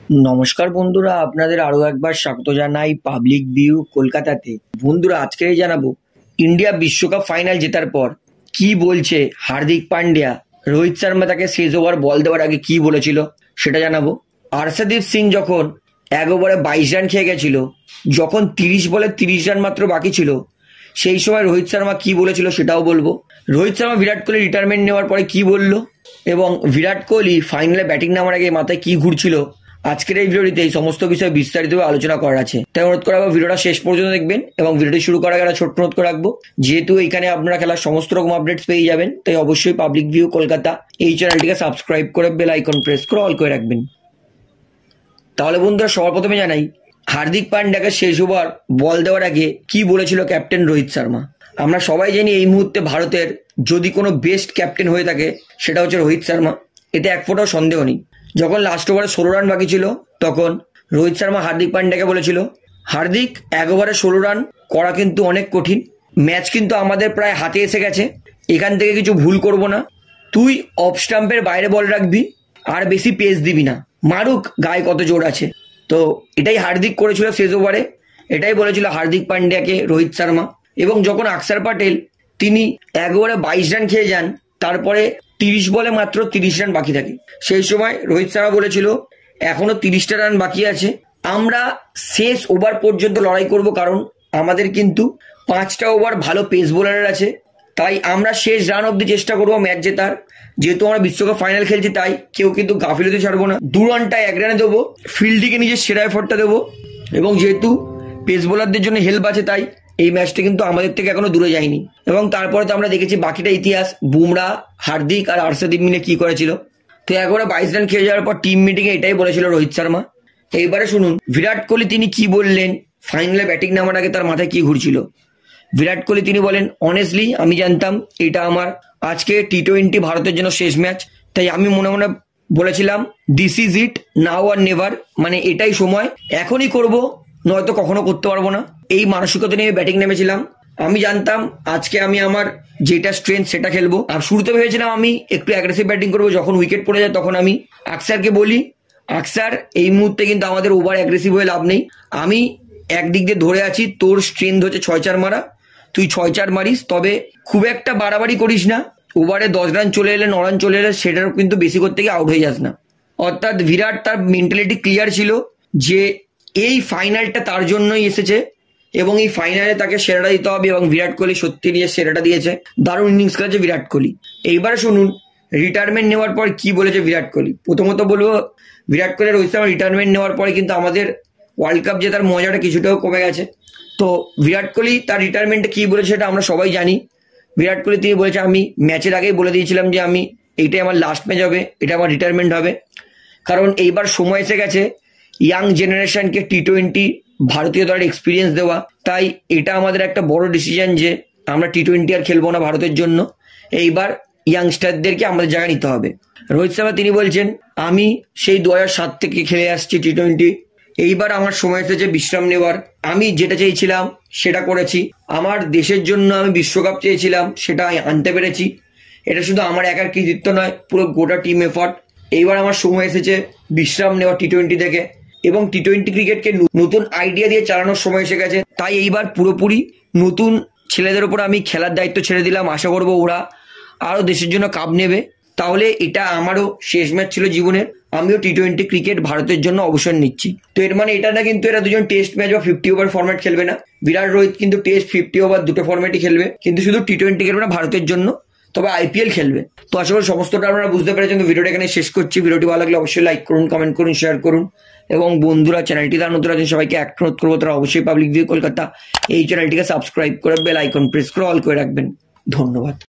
নমস্কার বন্ধুরা, আপনাদের আরো একবার স্বাগত জানাই পাবলিক ভিউ কলকাতাতে। বন্ধুরা, আজকে জানাবো ইন্ডিয়া বিশ্বকাপ ফাইনাল জেতার পর কি বলছে হার্দিক পান্ডিয়া। রোহিত শর্মা তাকে শেষ ওভার বল দেওয়ার আগে কি বলেছিল সেটা জানাবো। আর্শদীপ সিং যখন 1 ওভারে 22 রান খেয়ে গেছিল, যখন 30 বলে 30 রান মাত্র বাকি ছিল, সেই সময় রোহিত শর্মা কি বলেছিল সেটাও বলবো। রোহিত শর্মা বিরাট কোহলি রিটায়ারমেন্ট নেওয়ার পরে কি বলল, এবং বিরাট কোহলি ফাইনালে ব্যাটিং নামার আগে মাথায় কি ঘুরছিল, আজকের এই ভিডিওটিতে এই সমস্ত বিষয়ে বিস্তারিতভাবে আলোচনা করার আছে। তাই অনুরোধ করা হবে ভিডিওটা শেষ পর্যন্ত দেখবেন, এবং ভিডিওটি শুরু করার আগে একটা ছোট্ট অনুরোধ করে রাখবো, যেহেতু এখানে আপনারা খেলার সমস্ত রকম আপডেটস পেয়ে যাবেন, তাই অবশ্যই পাবলিক ভিউ কলকাতা এই চ্যানেলটিকে সাবস্ক্রাইব করে বেল আইকন প্রেস করে অল করে রাখবেন। তাহলে বন্ধুরা, সবার প্রথমে জানাই হার্দিক পান্ডিয়াকে শেষ ওভার বল দেওয়ার আগে কি বলেছিল ক্যাপ্টেন রোহিত শর্মা। আমরা সবাই জানি এই মুহূর্তে ভারতের যদি কোনো বেস্ট ক্যাপ্টেন হয়ে থাকে সেটা হচ্ছে রোহিত শর্মা, এতে এক ফোঁটাও সন্দেহ নেই। যখন লাস্ট ওভারে 16 রান বাকি ছিল, তখন রোহিত শর্মা হার্দিক পান্ডিয়াকে বলেছিল, হার্দিক 1 ওভারে 16 রান করা কিন্তু অনেক কঠিন, ম্যাচ কিন্তু আমাদের প্রায় হাতে এসে গেছে, এখান থেকে কিছু ভুল করব না, তুই অফ স্টাম্পের বাইরে বল রাখবি, আর বেশি পেস দিবি না, মারুক গায়ে কত জোর আছে। তো এটাই হার্দিক করেছিল শেষ ওভারে, এটাই বলেছিল হার্দিক পান্ডিয়াকে রোহিত শর্মা। এবং যখন অক্ষর প্যাটেল তিনি 1 ওভারে 22 রান খেয়ে যান, তারপরে 30 বলে মাত্র 30 রান বাকি থাকে, সেই সময় রোহিত শর্মা বলেছিল এখনো 30টা রান বাকি আছে, আমরা শেষ ওভার পর্যন্ত লড়াই করব, কারণ আমাদের কিন্তু 5টা ওভার ভালো পেস বোলারের আছে, তাই আমরা শেষ রান অব্দি চেষ্টা করবো ম্যাচ জেতার। যেহেতু আমরা বিশ্বকাপ ফাইনাল খেলছি, তাই কেউ কিন্তু গাফিলতি ছাড়বো না, 2 রানটা 1 রানে দেবো, ফিল্ডিংয়ে নিজের সেরা এফর্টটা দেবো, এবং যেহেতু পেস বোলারদের জন্য হেল্প আছে, তাই এই ম্যাচটা কিন্তু আমাদের থেকে এখনো দূরে যায়নি। এবং তারপরে তো আমরা দেখেছি বাকিটা ইতিহাস, বুমরা, হার্দিক আর আর্শদীপ মিলে কি করেছিল। তো 1 ওভারে 22 রান খেয়ে যাওয়ার পর টিম মিটিংয়ে এটাই বলেছিল রোহিত শর্মা। এইবারে শুনুন বিরাট কোহলি তিনি কি বললেন, ফাইনালে ব্যাটিং নামার আগে তার মাথায় কি ঘুরছিল। বিরাট কোহলি তিনি বলেন, অনেস্টলি আমি জানতাম এটা আমার আজকে টি20 ভারতের জন্য শেষ ম্যাচ, তাই আমি মনে মনে বলেছিলাম this is it, now or never, মানে এটাই সময়, এখনই করব, নয়তো কখনো করতে পারবো না। এই মানসিকতা নিয়ে ব্যাটিং নেমেছিলাম, আমি জানতাম আজকে আমি আমার যেটা স্ট্রেংথ সেটা খেলবো। আর শুরুতে ভেবেছিলাম আমি একটু অ্যাগ্রেসিভ ব্যাটিং করবো, যখন উইকেট পড়ে যায় তখন আমি আকসারকে বলি, আকসার এই মুহূর্তে কিন্তু আমাদের ওভার অ্যাগ্রেসিভ হয়ে লাভ নেই, আমি একদিক দিয়ে ধরে আছি, তোর স্ট্রেংথ হচ্ছে 6-4 মারা, তুই 6-4 মারিস, তবে খুব একটা বাড়াবাড়ি করিস না, ওভারে 10 রান চলে এলে 9 রান চলে এলে সেটারও কিন্তু বেশি করতে গিয়ে আউট হয়ে যাস না। অর্থাৎ বিরাট তার মেন্টালিটি ক্লিয়ার ছিল যে এই ফাইনালটা তার জন্যই এসেছে, এবং এই ফাইনালে তাকে সেরাটা দিতে হবে, এবং বিরাট কোহলি সত্যি নিয়ে সেরাটা দিয়েছে, দারুণ ইনিংস খেলেছে বিরাট কোহলি। এইবারে শুনুন রিটায়ারমেন্ট নেওয়ার পর কি বলেছে বিরাট কোহলি। প্রথমত বলবো, বিরাট কোহলি রোহিত শর্মা রিটায়ারমেন্ট নেওয়ার পরে কিন্তু আমাদের ওয়ার্ল্ড কাপ জেতার মজাটা কিছুটাও কমে গেছে। তো বিরাট কোহলি তার রিটায়ারমেন্টে কি বলেছে সেটা আমরা সবাই জানি। বিরাট কোহলি তিনি বলেছে, আমি ম্যাচের আগেই বলে দিয়েছিলাম যে আমি এইটাই আমার লাস্ট ম্যাচ হবে, এটা আমার রিটায়ারমেন্ট হবে, কারণ এইবার সময় এসে গেছে ইয়াং জেনারেশনকে টি20 ভারতীয় দলের এক্সপিরিয়েন্স দেওয়া, তাই এটা আমাদের একটা বড় ডিসিশন যে আমরা টি20 আর খেলবো না ভারতের জন্য, এইবার ইয়াংস্টারদেরকে আমাদের জায়গা নিতে হবে। রোহিত শর্মা তিনি বলছেন, আমি সেই 2007 থেকে খেলে আসছি টি20, এইবার আমার সময় এসেছে বিশ্রাম নেওয়ার, আমি যেটা চেয়েছিলাম সেটা করেছি, আমার দেশের জন্য আমি বিশ্বকাপ চেয়েছিলাম সেটা আনতে পেরেছি, এটা শুধু আমার একার কৃতিত্ব নয়, পুরো গোটা টিম এফর্ট, এইবার আমার সময় এসেছে বিশ্রাম নেওয়া টি20 থেকে, এবং টি20 ক্রিকেটকে নতুন আইডিয়া দিয়ে চালানোর সময় এসে গেছে, তাই এইবার পুরোপুরি নতুন ছেলেদের উপর আমি খেলার দায়িত্ব ছেড়ে দিলাম, আশা করবো ওরা আরও দেশের জন্য কাপ নেবে। তাহলে এটা আমারও শেষ ম্যাচ ছিল জীবনের, আমিও টি20 ক্রিকেট ভারতের জন্য অবসর নিচ্ছি। তো এর মানে এটা না কিন্তু এরা দুজন টেস্ট ম্যাচ বা 50 ওভার ফরম্যাট খেলবে না, বিরাট রোহিত কিন্তু টেস্ট 50 ওভার দুটো ফরম্যাটই খেলবে, কিন্তু শুধু টি20 খেলবে না ভারতের জন্য, তবে আইপিএল খেলবে। তো আশা করি সমস্তটা আপনারা বুঝতে পেরেছেন। তো ভিডিওটা এখানে শেষ করছি, ভিডিওটি ভালো লাগলে অবশ্যই লাইক করুন, কমেন্ট করুন, শেয়ার করুন, এবং বন্ধুরা চ্যানেলটি তার নতুন আছেন সবাইকে অনুরোধ করবো তারা অবশ্যই পাবলিক ভিউ কলকাতা এই চ্যানেলটিকে সাবস্ক্রাইব করে বেল আইকন প্রেস করে অল করে রাখবেন। ধন্যবাদ।